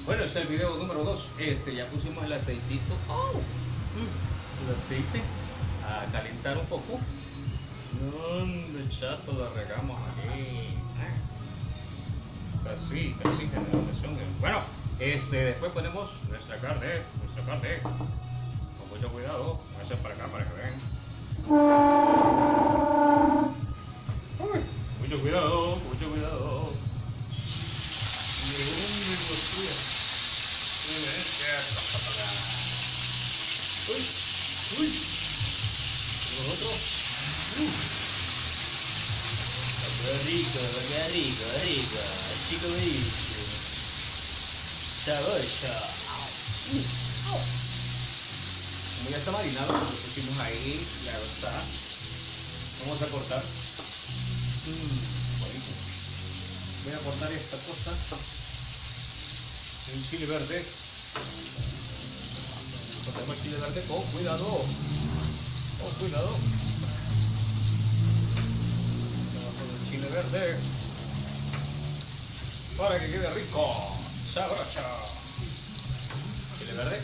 Bueno, este es el video número 2. Ya pusimos el aceitito. El aceite a calentar un poco. No, chato, la regamos ahí. Casi que me da presión. Bueno, después ponemos nuestra carne. Con mucho cuidado. Voy a hacer para acá para que vean. Mucho cuidado. Uy. Otro. Qué rico. Chico buenísimo. Sabroso. Como ya está marinado, lo pusimos ahí, ya está. Vamos a cortar. Buenísimo. Voy a cortar esta cosa. Un chile verde. Cortamos el chile verde con cuidado. Chile verde para que quede rico, sabroso. Chile verde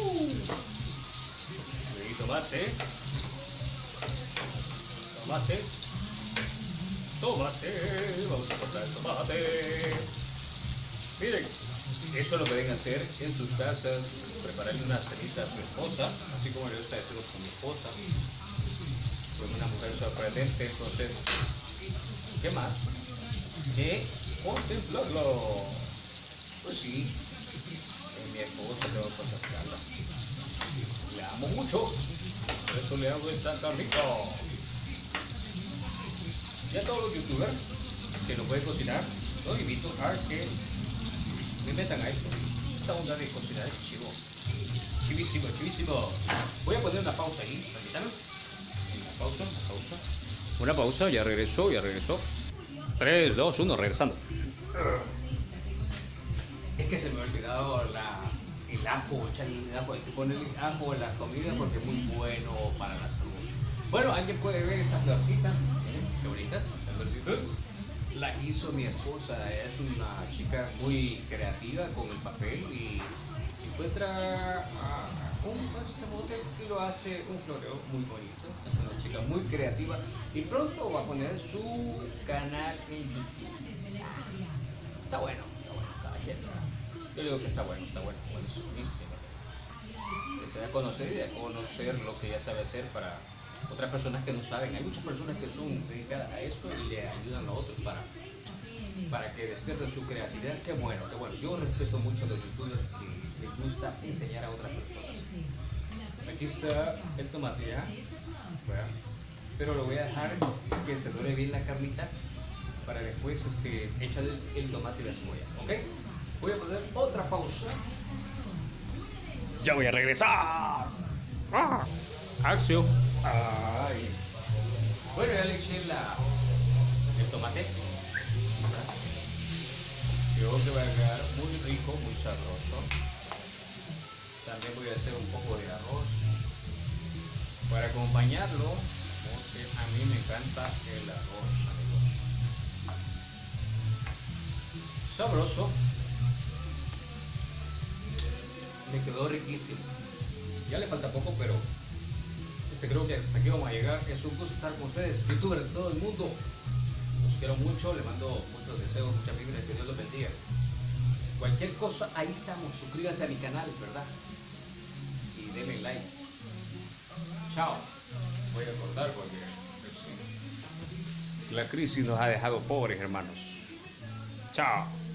y tomate. Vamos a cortar el tomate. Miren, eso lo pueden hacer en sus casas, prepararle una cenita a su esposa, así como le gusta hacerlo con mi esposa. Soy una mujer sorprendente, entonces ¿qué más? Que contemplarlo. Pues sí, en mi esposa tengo cosas que hablar. Le amo mucho, por eso le hago esta tan rico. Y a todos los youtubers que no pueden cocinar, los invito a que me metan a esto. Esta onda de cocinar es chivo. Chivísimo. Voy a poner una pausa ahí, permítanme. Una pausa, ya regresó. 3, 2, 1, regresando. Es que se me ha olvidado el ajo, echarle el ajo. Hay que ponerle ajo en las comidas porque es muy bueno para la salud. Bueno, alguien puede ver estas florcitas. Qué bonitas, estas florcitas. La hizo mi esposa. Es una chica muy creativa con el papel y encuentra este bote y lo hace un floreo muy bonito. Es una chica muy creativa y pronto va a poner su canal en YouTube. Está bueno. Yo digo que está bueno, buenísimo. Que se da a conocer y a conocer lo que ya sabe hacer para otras personas que no saben. Hay muchas personas que son dedicadas a esto y le ayudan a otros para que despierten su creatividad. Qué bueno. Yo respeto mucho a los youtubers que les gusta enseñar a otras personas. Aquí está el tomate ya, pero lo voy a dejar que se dore bien la carnita para después echar el tomate y la cebolla. ¿Ok? Voy a poner otra pausa. Ya voy a regresar. Acción. Bueno, ya le eché el tomate. Creo que va a quedar muy rico, muy sabroso. También voy a hacer un poco de arroz para acompañarlo, porque a mí me encanta el arroz, amigos. Sabroso. Me quedó riquísimo. Ya le falta poco, pero creo que hasta aquí vamos a llegar. Es un gusto estar con ustedes, youtubers de todo el mundo. Los quiero mucho, les mando muchos deseos, muchas vibras, que Dios los bendiga. Cualquier cosa, ahí estamos. Suscríbanse a mi canal, ¿verdad? Y denle like. Chao. Voy a cortar porque la crisis nos ha dejado pobres, hermanos. Chao.